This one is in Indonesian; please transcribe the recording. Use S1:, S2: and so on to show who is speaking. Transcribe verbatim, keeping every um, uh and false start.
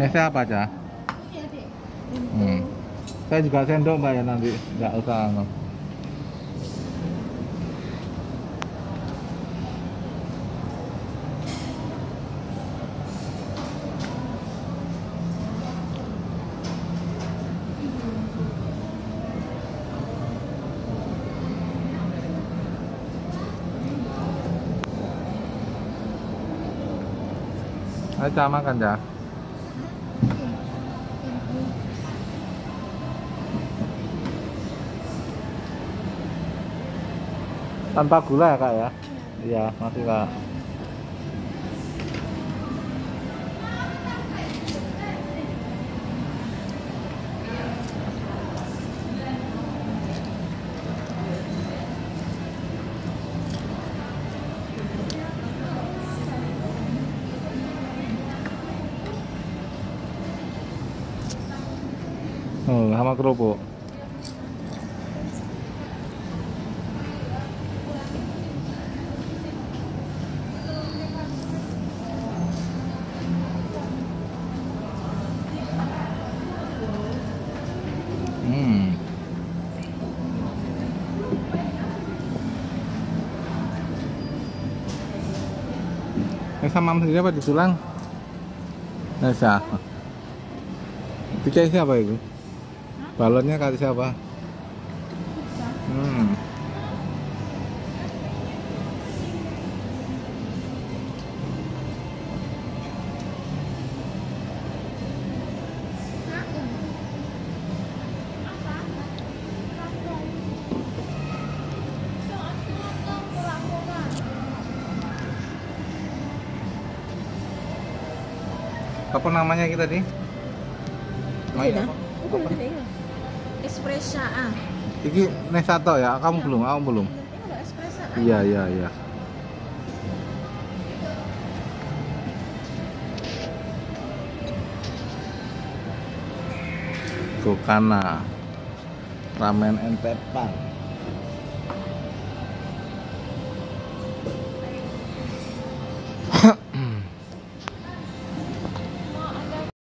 S1: Nesnya apa aja?
S2: Iya, Dek.
S1: Hmm. Saya juga sendok Mbak ya nanti, nggak usah anu. Ayo Ca, makan ya. Tanpa gula ya Kak ya? Iya, masih Kak. Oh, sama kerupuk. Hmm. Ini sama sendiri apa ditulang? Nesa. Dikasih siapa itu? Balonnya kasih siapa? Hmm. Apa namanya kita tadi?
S2: Iya, apa? Espresso ah.
S1: Iki Nesato ya, kamu
S2: Iya.
S1: belum, aku belum.
S2: Ini espresso.
S1: Iya, iya, iya. Gokana Ramen Entepan.